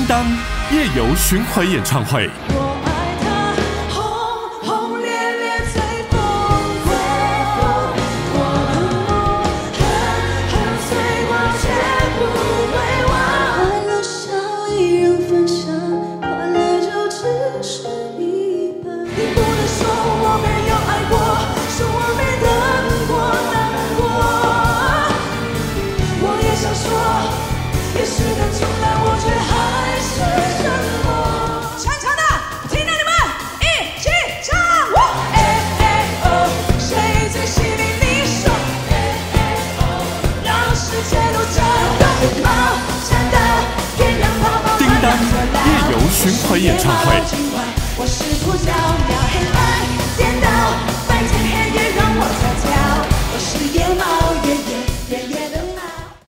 当夜游巡回演唱会。 我爱他，轰轰烈烈最疯狂，我恨随我绝不会忘。快乐少一人分享，快乐就只是一半。你不能说我没有爱过，说我没等过难过。我也想说，也许能重来，我却还是沉默。强强的，听到你们一起唱。哎哎哦，谁最吸引你说？哎哎哦，让世界都震动。冒险的天亮跑跑， 叮当夜游巡回演唱会。